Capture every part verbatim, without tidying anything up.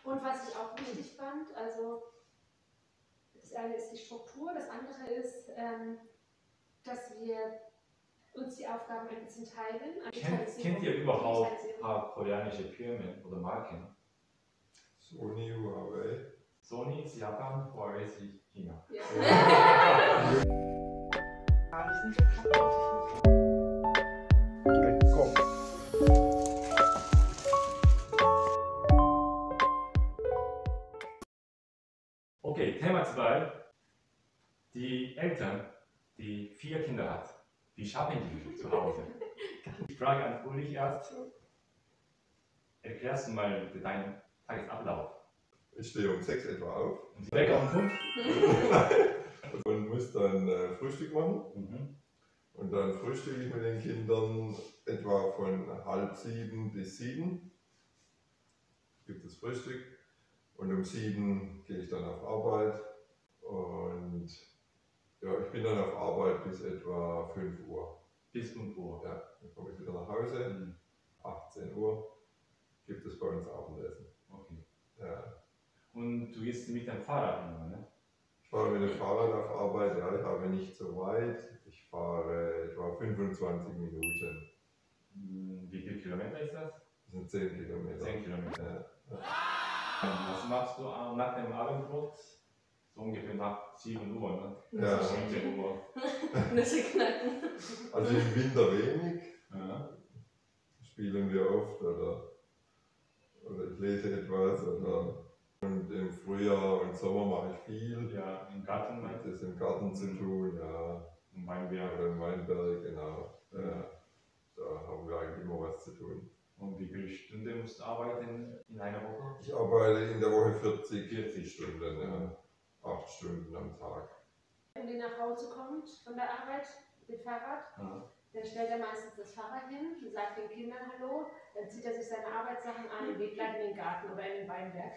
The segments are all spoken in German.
Und was ich auch wichtig fand, also das eine ist die Struktur, das andere ist, ähm, dass wir uns die Aufgaben ein bisschen teilen. Kennt, kennt ihr überhaupt ein paar koreanische Firmen oder Marken? Sony, Huawei. Sony ist Japan, Huawei ist China. Ja. Okay, Thema zwei. Die Eltern, die vier Kinder hat, wie schaffen die zu Hause? Ich frage an Ulrich erst. Erklärst du mal bitte deinen Tagesablauf? Ich stehe um sechs etwa auf. Und Wecker um fünf? Und muss dann äh, Frühstück machen. Mhm. Und dann frühstücke ich mit den Kindern etwa von halb sieben bis sieben. Gibt es Frühstück. Und um sieben gehe ich dann auf Arbeit. Und ja, ich bin dann auf Arbeit bis etwa fünf Uhr. Bis fünf Uhr? Ja, dann komme ich wieder nach Hause. Mhm. achtzehn Uhr gibt es bei uns Abendessen. Okay. Ja. Und du gehst mit dem Fahrrad immer, ne? Ich fahre mit dem Fahrrad auf Arbeit, ja, ich habe nicht so weit. Ich fahre etwa fünfundzwanzig Minuten. Wie viele Kilometer ist das? Das sind zehn Kilometer. zehn Kilometer. Ja. Was machst du nach dem Abendbrot? So ungefähr nach sieben Uhr, ne? Ja. neunzehn Uhr. Nüsse knacken. Also im Winter wenig. Ja. Spielen wir oft oder, oder ich lese etwas. Oder, und im Frühjahr und Sommer mache ich viel. Ja, im Garten. Gibt es im Garten zu tun, ja. Im Weinberg. Oder im Weinberg, genau. Ja. Da haben wir eigentlich immer was zu tun. Und wie viele Stunden musst du arbeiten in einer Woche? Ich arbeite in der Woche vierzig, vierzig Stunden, ja. acht Stunden am Tag. Wenn die nach Hause kommt von der Arbeit mit dem Fahrrad, Ja. dann stellt er meistens das Fahrrad hin und sagt den Kindern Hallo, dann zieht er sich seine Arbeitssachen an und geht gleich in den Garten oder in den Weinberg.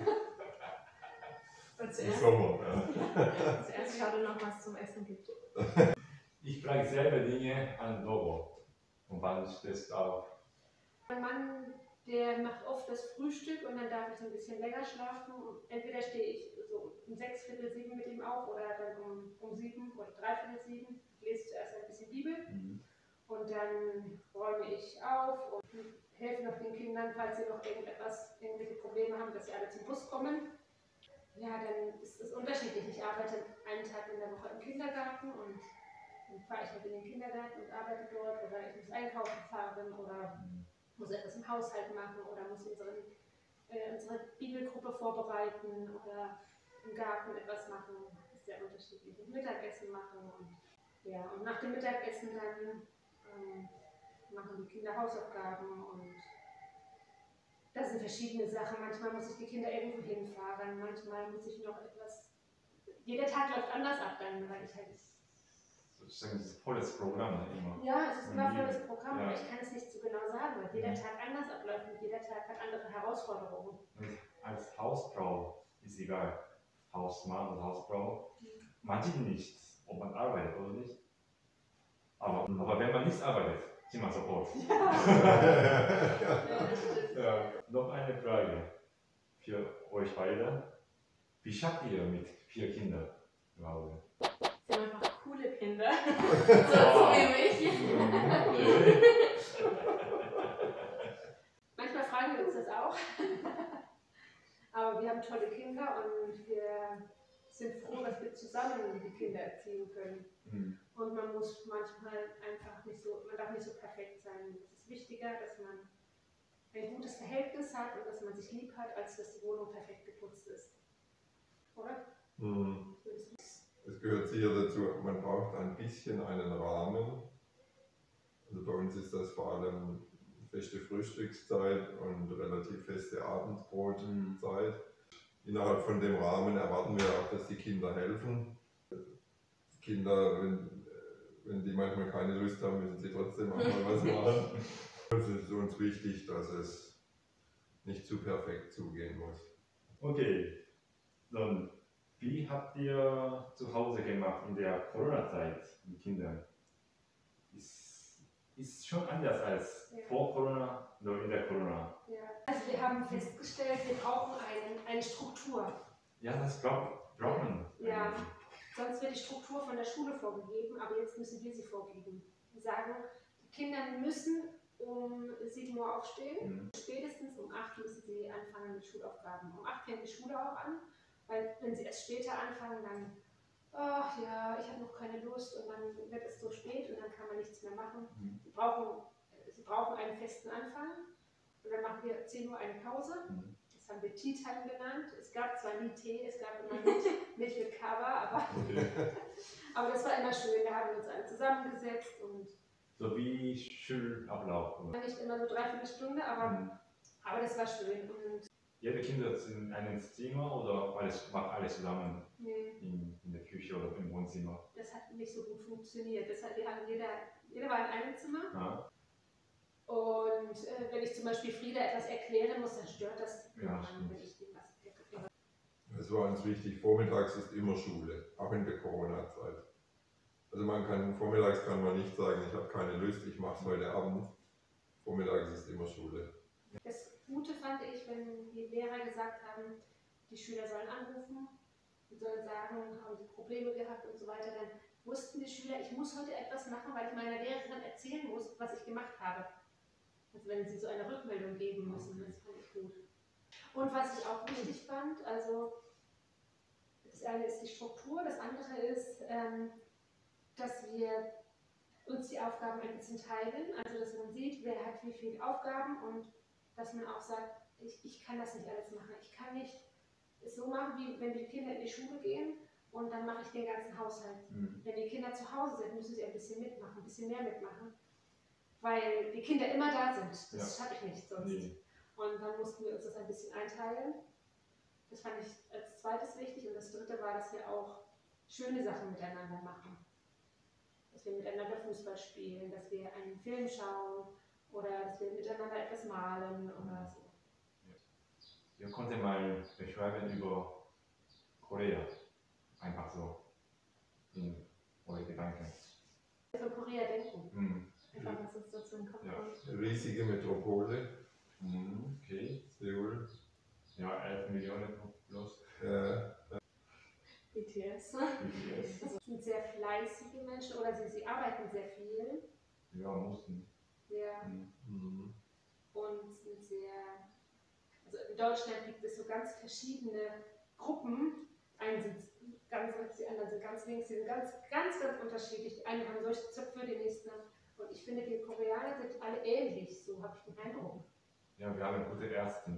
Und Im zuerst, Sommer, ja. zuerst schaut er noch, was es zum Essen gibt. Ich frage selber Dinge an Logo. Und wann stehst du auf? Mein Mann, der macht oft das Frühstück und dann darf ich so ein bisschen länger schlafen. Entweder stehe ich so um sechs, viertel sieben mit ihm auf oder dann um, um sieben oder dreiviertel sieben. Ich lese zuerst ein bisschen Bibel. Mhm. Und dann räume ich auf und helfe noch den Kindern, falls sie noch irgendetwas, irgendwelche Probleme haben, dass sie alle zum Bus kommen. Ja, dann ist es unterschiedlich. Ich arbeite einen Tag in der Woche im Kindergarten und dann fahre ich halt in den Kindergarten und arbeite dort oder ich muss einkaufen fahren oder muss etwas im Haushalt machen oder muss unseren, äh, unsere Bibelgruppe vorbereiten oder im Garten etwas machen. Das ist sehr unterschiedlich. Und Mittagessen machen und ja, und nach dem Mittagessen dann ähm, machen die Kinder Hausaufgaben und das sind verschiedene Sachen. Manchmal muss ich die Kinder irgendwo hinfahren, manchmal muss ich noch etwas. Jeder Tag läuft anders ab dann, weil ich halt. Sozusagen dieses volles Programm ne, immer. Ja, es ist immer volles Programm, Ja. aber ich kann es nicht so genau sagen, weil jeder Tag anders abläuft und jeder Tag hat andere Herausforderungen. Und als Hausfrau ist egal, Hausmann oder Hausfrau, man sieht nicht, ob man arbeitet oder nicht. Aber, aber wenn man nicht arbeitet, sieht man sofort. Ja, das stimmt. Ja. Noch eine Frage für euch beide. Wie schafft ihr mit vier Kindern zu Hause? Das sind einfach coole Kinder. So, so wie mich. Manchmal fragen wir uns das auch. Aber wir haben tolle Kinder und wir sind froh, dass wir zusammen die Kinder erziehen können. Mhm. Und man muss manchmal einfach nicht so, man darf nicht so perfekt sein. Es ist wichtiger, dass man ein gutes Verhältnis hat und dass man sich lieb hat, als dass die Wohnung perfekt geputzt ist. Oder? Hm. Es gehört sicher dazu, man braucht ein bisschen einen Rahmen. Also bei uns ist das vor allem feste Frühstückszeit und relativ feste Abendbrotzeit. Innerhalb von dem Rahmen erwarten wir auch, dass die Kinder helfen. Die Kinder, wenn, wenn die manchmal keine Lust haben, müssen sie trotzdem auch mal was machen. Es ist uns wichtig, dass es nicht zu perfekt zugehen muss. Okay, dann wie habt ihr zu Hause gemacht in der Corona-Zeit mit Kindern? Ist, ist schon anders als ja. vor Corona oder in der Corona? Ja. Also wir haben festgestellt, wir brauchen einen eine Struktur. Ja, das braucht, braucht man. Ja, sonst wird die Struktur von der Schule vorgegeben, aber jetzt müssen wir sie vorgeben. Wir sagen, die Kinder müssen um sieben Uhr aufstehen, Mhm. spätestens um acht müssen sie anfangen mit Schulaufgaben. Um acht fängt die Schule auch an, weil wenn sie erst später anfangen, dann, ach ja, ich habe noch keine Lust und dann wird es so spät und dann kann man nichts mehr machen. Mhm. Sie brauchen, sie brauchen einen festen Anfang und dann machen wir zehn Uhr eine Pause. Mhm. Das haben wir Tea Time genannt. Es gab zwar nie Tee, es gab immer Milch, Milch mit Kaba, aber, aber das war immer schön. Da haben wir uns alle zusammengesetzt und So wie Schulablauf. Oder? nicht immer so dreiviertel Stunde, aber, Mhm. aber das war schön. Und Jede Kinder sind in einem Zimmer oder alles, macht alles zusammen nee, in, in der Küche oder im Wohnzimmer? das hat nicht so gut funktioniert. Das hat, wir hatten jeder, jeder war in einem Zimmer. Ja. Und äh, wenn ich zum Beispiel Frieda etwas erklären muss, dann stört das Ja, jemanden, stimmt. wenn ich dem was erkläre. Es war uns wichtig, vormittags ist immer Schule, auch in der Corona-Zeit. Also man kann, vormittags kann man nicht sagen, ich habe keine Lust, ich mache es heute Abend. Vormittags ist immer Schule. Das Gute fand ich, wenn die Lehrer gesagt haben, die Schüler sollen anrufen, die sollen sagen, haben sie Probleme gehabt und so weiter, dann wussten die Schüler, ich muss heute etwas machen, weil ich meiner Lehrerin erzählen muss, was ich gemacht habe. Also wenn sie so eine Rückmeldung geben müssen, das fand ich gut. Und was ich auch wichtig fand, also das eine ist die Struktur, das andere ist, ähm, dass wir uns die Aufgaben ein bisschen teilen, also dass man sieht, wer hat wie viele Aufgaben und dass man auch sagt, ich, ich kann das nicht alles machen. Ich kann nicht es so machen, wie wenn die Kinder in die Schule gehen und dann mache ich den ganzen Haushalt. Mhm. Wenn die Kinder zu Hause sind, müssen sie ein bisschen mitmachen, ein bisschen mehr mitmachen, weil die Kinder immer da sind. Das Ja. schaffe ich nicht sonst. Nee. Und dann mussten wir uns das ein bisschen einteilen. Das fand ich als zweites wichtig. Und das dritte war, dass wir auch schöne Sachen miteinander machen. Dass wir miteinander Fußball spielen, dass wir einen Film schauen oder dass wir miteinander etwas malen oder so. Ihr konntet mal beschreiben über Korea. Einfach so. In eure Gedanken. Von Korea denken. Mhm. Einfach, was uns dazu in den Kopf Ja. kommt. Riesige Metropole, Mhm. Okay. Seoul. Ja, elf Millionen plus. Äh, B T S. B T S. Das sind sehr fleißige Menschen oder sie, sie arbeiten sehr viel. Ja, mussten. Sehr, Mhm. mhm. und sind sehr. Also in Deutschland gibt es so ganz verschiedene Gruppen. Einen sind ganz rechts, die anderen sind ganz links, die sind ganz, ganz, ganz unterschiedlich. Die einen haben solche Zöpfe, die nächsten haben. Und ich finde, die Koreaner sind alle ähnlich, so habe ich den Eindruck. Ja, wir haben gute Ärzte.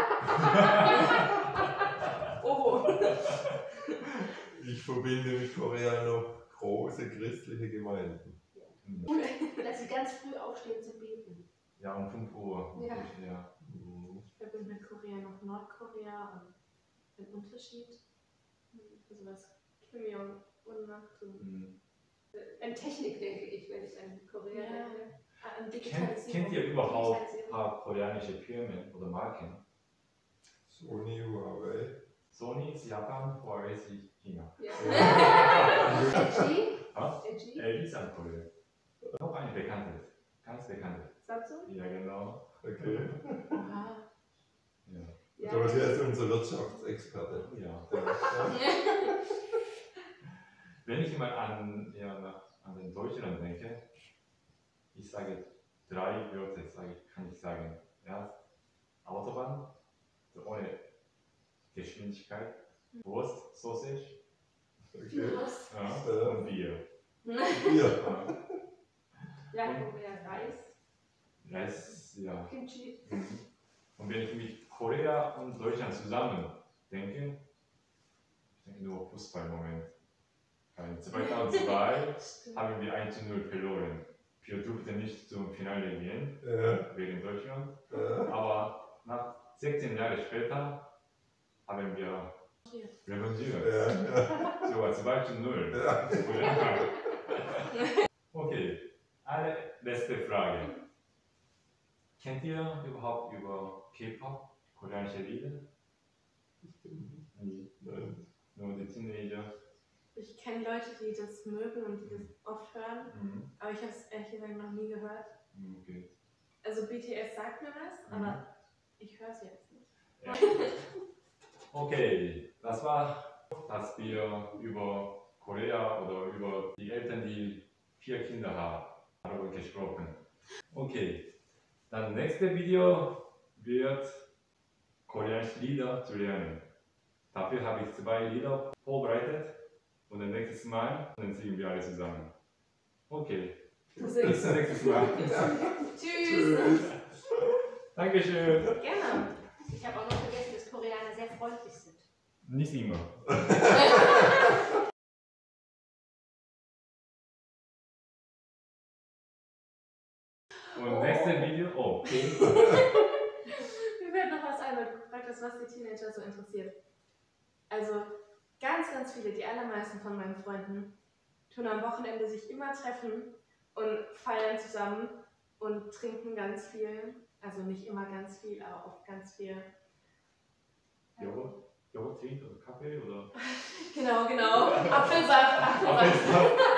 Oh! Ich verbinde mit Korea noch große christliche Gemeinden. Mhm. Und dass sie ganz früh aufstehen zu beten. Ja, um fünf Uhr. Ja. Mhm. Ich verbinde mit Korea noch Nordkorea und den Unterschied. Also was Kim Jong-un macht. Und Mhm. An Technik denke ich, wenn ich an Korea Ja. denke. An Kennt, Digitalisierung. kennt ihr überhaupt ein Digitalisierung. paar koreanische Firmen oder Marken? Sony, Huawei. Sony ist Japan, Huawei ist China. Ja. Ja. L G? Was? L G? L G ist an Korea. Noch eine bekannte. Ganz bekannte. Samsung? Ja, genau. Okay. Oha. Ja. Ja. Aber sie ist unser Wirtschaftsexperte. Ja. Ja. Wenn ich mal an, ja, nach, an den Deutschland denke, ich sage drei Wörter, sage ich, kann ich sagen. Erst Autobahn, so ohne Geschwindigkeit, Wurst, Sausage, Okay. ja, und Bier. Hier. Ja. Ja, Korea, Reis, Reis, ja. Kimchi. Mhm. Und wenn ich mit Korea und Deutschland zusammen denke, ich denke nur Fußballmoment. Weil zweitausendzwei haben wir eins zu null verloren. Wir durften nicht zum Finale gehen, Ja. wegen Deutschland. Ja. Aber nach sechzehn Jahren später haben wir revanchiert. Ja. Ja. So, zwei zu null. Ja. Okay, eine letzte Frage. Kennt ihr überhaupt über K-Pop, koreanische Lieder? Nie. Nein. Nur die Teenager. Ich kenne Leute, die das mögen und die das oft hören, Mhm. aber ich habe es ehrlich gesagt noch nie gehört. Okay. Also B T S sagt mir was, Mhm. aber ich höre es jetzt nicht. Ja. Okay, das war, dass wir über Korea oder über die Eltern, die vier Kinder haben, darüber gesprochen. Okay, dann nächste Video wird koreanische Lieder zu lernen. Dafür habe ich zwei Lieder vorbereitet und dann nächstes Mal dann singen wir alle zusammen. Okay, bis zum nächsten Mal. Tschüss. Dankeschön. Gerne. Ich habe auch noch vergessen, dass Koreaner sehr freundlich sind. Nicht immer. Und nächste Video, oh, okay. Mir fällt noch was ein, weil du gefragt hast, was die Teenager so interessiert. Also ganz, ganz viele, die allermeisten von meinen Freunden, tun am Wochenende sich immer treffen und feiern zusammen und trinken ganz viel. Also nicht immer ganz viel, aber oft ganz viel. Joghurt, Joghurt, Tee oder Kaffee oder? Genau, genau. Apfelsaft, Apfelsaft. Apfelsaft.